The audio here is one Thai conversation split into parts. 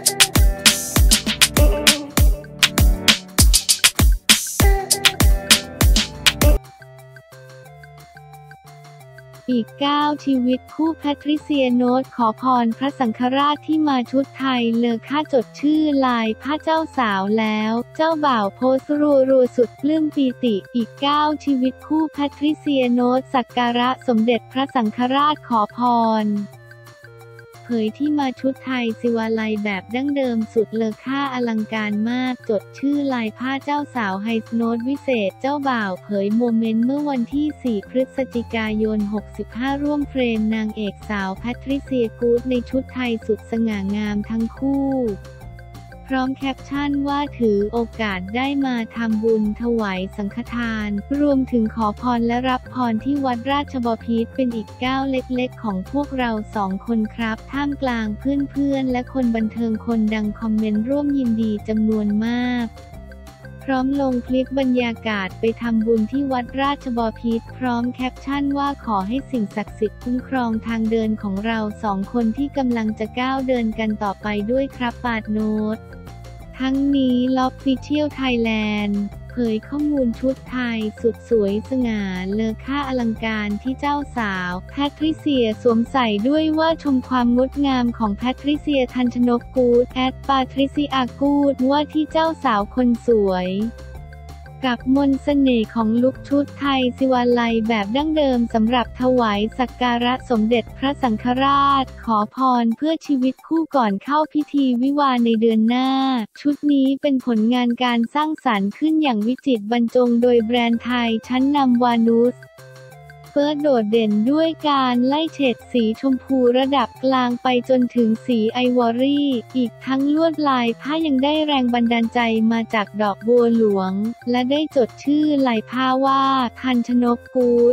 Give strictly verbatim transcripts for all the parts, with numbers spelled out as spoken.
อีก เก้า ชีวิตคู่แพทริเซียโนตขอพรพระสังฆราชที่มาชุดไทยเลอค่าจดชื่อลายผ้าเจ้าสาวแล้วเจ้าบ่าวโพสต์รัวๆสุดปลื้มปีติอีก เก้า ชีวิตคู่แพทริเซียโนตสักการะสมเด็จพระสังฆราชขอพรเผยที่มาชุดไทยศิวาลัยแบบดั้งเดิมสุดเลอค่าอลังการมากจดชื่อลายผ้าเจ้าสาวไฮโน้ตวิเศษเจ้าบ่าวเผยโมเมนต์เมื่อวันที่ สี่ พฤศจิกายน หกสิบห้าร่วมเฟรมนางเอกสาวแพทริเซียกู๊ดในชุดไทยสุดสง่างามทั้งคู่พร้อมแคปชั่นว่าถือโอกาสได้มาทำบุญถวายสังฆทานรวมถึงขอพรและรับพรที่วัดราชบพิตรเป็นอีกก้าวเล็กๆของพวกเราสองคนครับท่ามกลางเพื่อนๆและคนบันเทิงคนดังคอมเมนต์ร่วมยินดีจำนวนมากพร้อมลงคลิปบรรยากาศไปทำบุญที่วัดราชบพิตรพร้อมแคปชั่นว่าขอให้สิ่งศักดิ์สิทธิ์คุ้มครองทางเดินของเราสองคนที่กำลังจะก้าวเดินกันต่อไปด้วยครับปาดโน้ตทั้งนี้ L'Official Thailand เผยข้อมูลชุดไทยสุดสวยสง่าเลอค่าอลังการที่เจ้าสาวแพทริเซียสวมใส่ด้วยว่าชมความงดงามของแพทริเซียทันชนกกูดแอดปาทริเซียกูดว่าที่เจ้าสาวคนสวยกับมนต์เสน่ห์ของลุคชุดไทยศิวาลัยแบบดั้งเดิมสำหรับถวายสักการะสมเด็จพระสังฆราชขอพรเพื่อชีวิตคู่ก่อนเข้าพิธีวิวาห์ในเดือนหน้าชุดนี้เป็นผลงานการสร้างสรรค์ขึ้นอย่างวิจิตรบรรจงโดยแบรนด์ไทยชั้นนำวานุสเปิดโดดเด่นด้วยการไล่เฉดสีชมพูระดับกลางไปจนถึงสีไอวอรี่อีกทั้งลวดลายผ้ายังได้แรงบันดาลใจมาจากดอกบัวหลวงและได้จดชื่อลายผ้าว่าทันชนกกู๊ด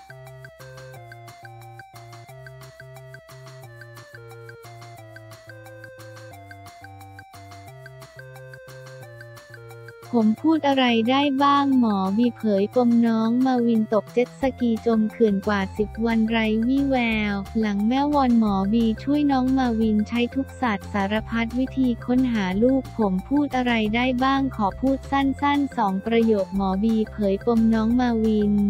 ผมพูดอะไรได้บ้างหมอบีเผยปมน้องมาวินตกเจ็ตสกีจมเขื่อนกว่าสิบวันไร้วี่แววหลังแม่วอนหมอบีช่วยน้องมาวินใช้ทุกศาสตร์สารพัดวิธีค้นหาลูกผมพูดอะไรได้บ้างขอพูดสั้นๆสองประโยคหมอบีเผยปมน้องมาวิน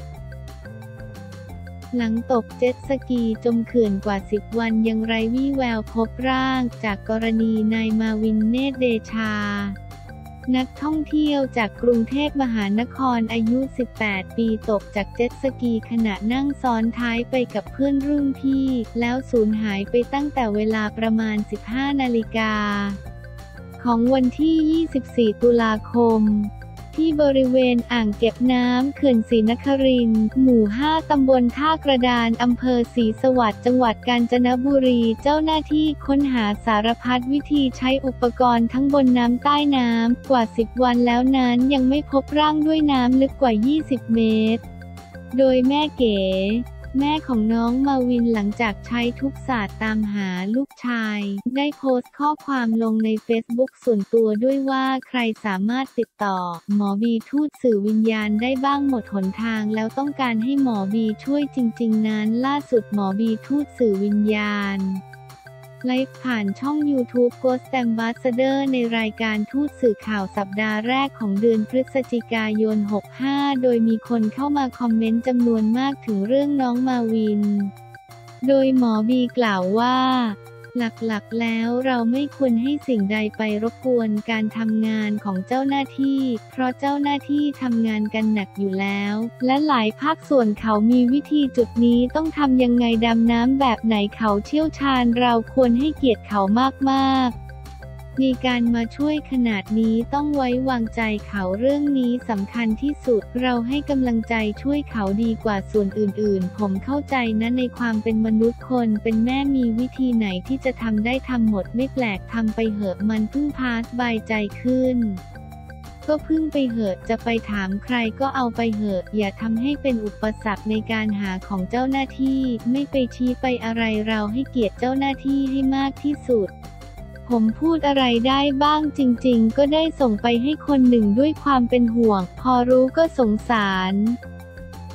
หลังตกเจ็ตสกีจมเขื่อนกว่าสิบวันยังไร้วี่แววพบร่างจากกรณีนายมาวินเนตรเดชานักท่องเที่ยวจากกรุงเทพมหานครอายุ สิบแปด ปีตกจากเจ็ตสกีขณะนั่งซ้อนท้ายไปกับเพื่อนรุ่นพี่แล้วสูญหายไปตั้งแต่เวลาประมาณ สิบห้า นาฬิกาของวันที่ ยี่สิบสี่ ตุลาคมที่บริเวณอ่างเก็บน้ำเขื่อนศรีนครินทร์หมู่ ห้า ตำบลท่ากระดานอำเภอศรีสวัสดิ์จังหวัดกาญจนบุรีเจ้าหน้าที่ค้นหาสารพัดวิธีใช้อุปกรณ์ทั้งบนน้ำใต้น้ำกว่าสิบวันแล้วนั้นยังไม่พบร่างด้วยน้ำลึกกว่ายี่สิบเมตรโดยแม่เก๋แม่ของน้องมาวินหลังจากใช้ทุกศาสตร์ตามหาลูกชายได้โพสต์ข้อความลงในเฟซบุ๊กส่วนตัวด้วยว่าใครสามารถติดต่อหมอบีทูตสื่อวิญญาณได้บ้างหมดหนทางแล้วต้องการให้หมอบีช่วยจริงๆนั้นล่าสุดหมอบีทูตสื่อวิญญาณไลฟ์ผ่านช่อง ยูทูบ Ghost Ambassador ในรายการทูตสื่อข่าวสัปดาห์แรกของเดือนพฤศจิกายน หกสิบห้า โดยมีคนเข้ามาคอมเมนต์จำนวนมากถึงเรื่องน้องมาวินโดยหมอบีกล่าวว่าหลักๆแล้วเราไม่ควรให้สิ่งใดไปรบกวนการทำงานของเจ้าหน้าที่เพราะเจ้าหน้าที่ทำงานกันหนักอยู่แล้วและหลายภาคส่วนเขามีวิธีจุดนี้ต้องทำยังไงดำน้ำแบบไหนเขาเชี่ยวชาญเราควรให้เกียรติเขามากๆมีการมาช่วยขนาดนี้ต้องไว้วางใจเขาเรื่องนี้สำคัญที่สุดเราให้กำลังใจช่วยเขาดีกว่าส่วนอื่นๆผมเข้าใจนะในความเป็นมนุษย์คนเป็นแม่มีวิธีไหนที่จะทำได้ทำหมดไม่แปลกทำไปเหอะมันพึ่งพาสบายใจขึ้นก็พึ่งไปเหอะจะไปถามใครก็เอาไปเหอะอย่าทำให้เป็นอุปสรรคในการหาของเจ้าหน้าที่ไม่ไปชี้ไปอะไรเราให้เกียรติเจ้าหน้าที่ให้มากที่สุดผมพูดอะไรได้บ้างจริงๆก็ได้ส่งไปให้คนหนึ่งด้วยความเป็นห่วงพอรู้ก็สงสาร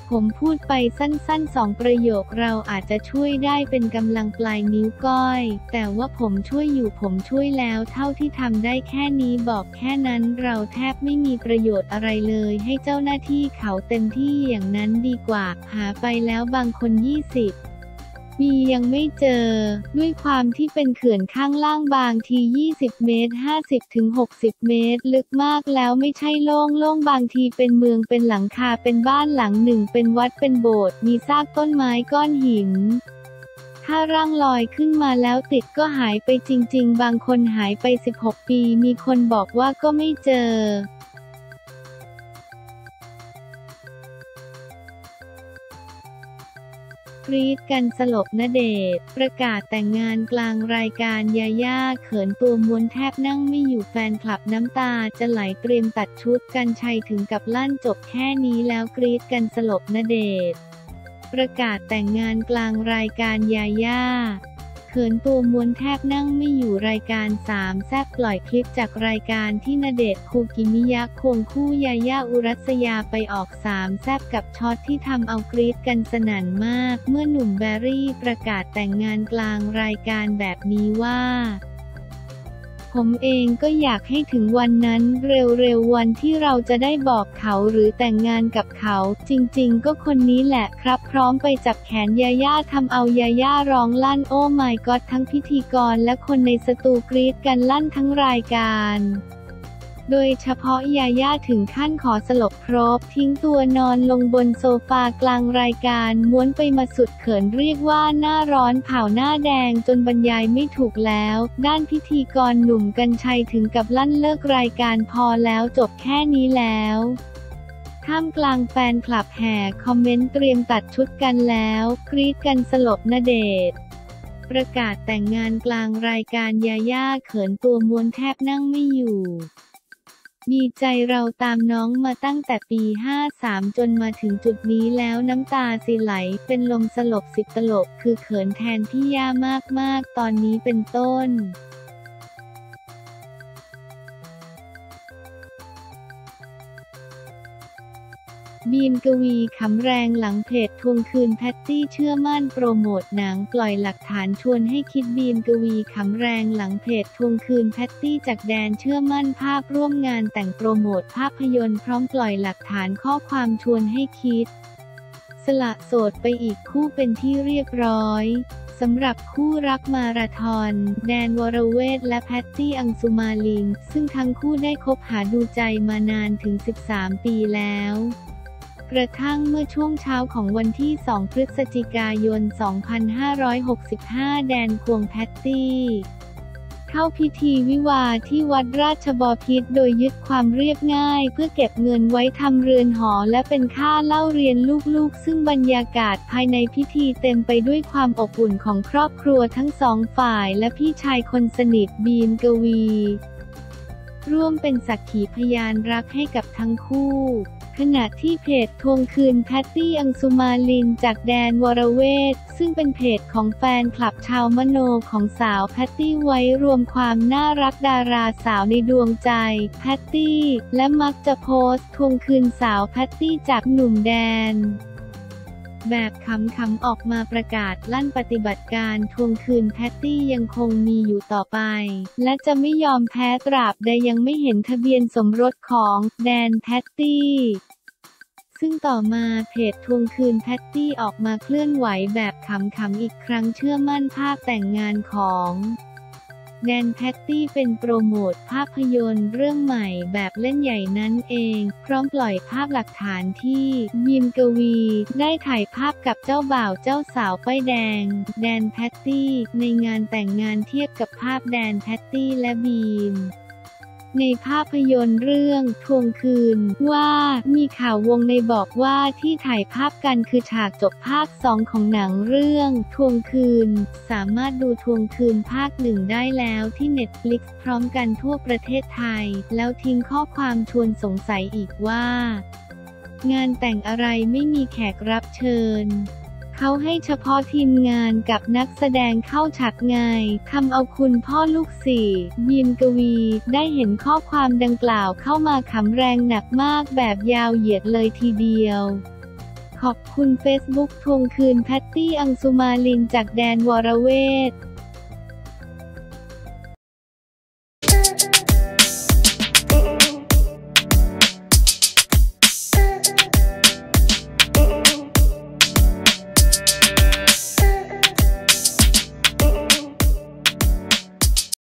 ผมพูดไปสั้นๆสองประโยคเราอาจจะช่วยได้เป็นกำลังปลายนิ้วก้อยแต่ว่าผมช่วยอยู่ผมช่วยแล้วเท่าที่ทำได้แค่นี้บอกแค่นั้นเราแทบไม่มีประโยชน์อะไรเลยให้เจ้าหน้าที่เขาเต็มที่อย่างนั้นดีกว่าหาไปแล้วบางคนยี่สิบมียังไม่เจอด้วยความที่เป็นเขื่อนข้างล่างบางทียี่สิบเมตร ห้าสิบถึงหกสิบ เมตรลึกมากแล้วไม่ใช่โล่งโล่งบางทีเป็นเมืองเป็นหลังคาเป็นบ้านหลังหนึ่งเป็นวัดเป็นโบสถ์มีซากต้นไม้ก้อนหินถ้าร่างลอยขึ้นมาแล้วติดก็หายไปจริงๆบางคนหายไปสิบหกปีมีคนบอกว่าก็ไม่เจอกรี๊ดกันสลบณเดชน์ประกาศแต่งงานกลางรายการยาย่าเขินตัวม้วนแทบนั่งไม่อยู่แฟนคลับน้ำตาจะไหลเตรียมตัดชุดกรรชัยถึงกับลั่นจบแค่นี้แล้วกรี๊ดกันสลบณเดชน์ประกาศแต่งงานกลางรายการยาย่าเขินตัวม้วนแทบนั่งไม่อยู่รายการสามแซ่บปล่อยคลิปจากรายการที่ณเดชน์คูกิมิยะควงคู่ยาย่าอุรัสยาไปออกสามแซ่บกับช็อตที่ทำเอากรี๊ดกันสนั่นมากเมื่อหนุ่มแบรี่ประกาศแต่งงานกลางรายการแบบนี้ว่าผมเองก็อยากให้ถึงวันนั้นเร็วๆวันที่เราจะได้บอกเขาหรือแต่งงานกับเขาจริงๆก็คนนี้แหละครับพร้อมไปจับแขนยาย่าทำเอายาย่าร้องลั่นโอ้ my god ทั้งพิธีกรและคนในสตูกรี๊ดกันลั่นทั้งรายการโดยเฉพาะยาย่าถึงขั้นขอสลบครบทิ้งตัวนอนลงบนโซฟากลางรายการม้วนไปมาสุดเขินเรียกว่าหน้าร้อนเผาหน้าแดงจนบรรยายไม่ถูกแล้วด้านพิธีกรหนุ่มกรรชัยถึงกับลั่นเลิกรายการพอแล้วจบแค่นี้แล้วท่ามกลางแฟนคลับแห่คอมเมนต์เตรียมตัดชุดกันแล้วกรี๊ดกันสลบณเดชน์ประกาศแต่งงานกลางรายการยาย่าเขินตัวม้วนแทบนั่งไม่อยู่ดีใจเราตามน้องมาตั้งแต่ปีห้าสามจนมาถึงจุดนี้แล้วน้ำตาสิไหลเป็นลมสลบสิบตลบคือเขินแทนพี่ย่ามากๆตอนนี้เป็นต้นบีมกวีขำแรงหลังเพจทวงคืนแพตตี้เชื่อมั่นโปรโมทหนังปล่อยหลักฐานชวนให้คิดบีมกวีขำแรงหลังเพจทวงคืนแพตตี้จากแดนเชื่อมั่นภาพร่วมงานแต่งโปรโมทภาพยนตร์พร้อมปล่อยหลักฐานข้อความชวนให้คิดสละโสดไปอีกคู่เป็นที่เรียบร้อยสำหรับคู่รักมาราธอนแดนวรเวทและแพตตี้อังสุมาลินซึ่งทั้งคู่ได้คบหาดูใจมานานถึงสิบสามปีแล้วกระทั่งเมื่อช่วงเช้าของวันที่สองพฤศจิกายนสองพันห้าร้อยหกสิบห้าแดนควงแพตตี้เข้าพิธีวิวาห์ที่วัดราชบพิตรโดยยึดความเรียบง่ายเพื่อเก็บเงินไว้ทำเรือนหอและเป็นค่าเล่าเรียนลูกๆซึ่งบรรยากาศภายในพิธีเต็มไปด้วยความอบอุ่นของครอบครัวทั้งสองฝ่ายและพี่ชายคนสนิทบีมกวีร่วมเป็นสักขีพยานรักให้กับทั้งคู่ขณะที่เพจทวงคืนแพตตี้อังสุมาลินจากแดนวรเวทซึ่งเป็นเพจของแฟนคลับชาวมโนของสาวแพตตี้ไว้รวมความน่ารักดาราสาวในดวงใจแพตตี้และมักจะโพสต์ทวงคืนสาวแพตตี้จากหนุ่มแดนแบบขำๆออกมาประกาศลั่นปฏิบัติการทวงคืนแพตตี้ยังคงมีอยู่ต่อไปและจะไม่ยอมแพ้ตราบใดยังไม่เห็นทะเบียนสมรสของแดนแพตตี้ซึ่งต่อมาเพจทวงคืนแพตตี้ออกมาเคลื่อนไหวแบบขำๆอีกครั้งเชื่อมั่นภาพแต่งงานของแดนแพตตี้เป็นโปรโมทภาพยนตร์เรื่องใหม่แบบเล่นใหญ่นั่นเองพร้อมปล่อยภาพหลักฐานที่บีมกวีได้ถ่ายภาพกับเจ้าบ่าวเจ้าสาวป้ายแดงแดนแพตตี้ในงานแต่งงานเทียบกับภาพแดนแพตตี้และบีมในภาพยนตร์เรื่องทวงคืนว่ามีข่าววงในบอกว่าที่ถ่ายภาพกันคือฉากจบภาคสองของหนังเรื่องทวงคืนสามารถดูทวงคืนภาคหนึ่งได้แล้วที่ เน็ตฟลิกซ์ พร้อมกันทั่วประเทศไทยแล้วทิ้งข้อความชวนสงสัยอีกว่างานแต่งอะไรไม่มีแขกรับเชิญเขาให้เฉพาะทีมงานกับนักแสดงเข้าฉากไงทำเอาคุณพ่อลูกสี่บีมกวีได้เห็นข้อความดังกล่าวเข้ามาขำแรงหนักมากแบบยาวเหยียดเลยทีเดียวขอบคุณเฟซบุ๊กทวงคืนแพตตี้อังสุมาลินจากแดนวรเวท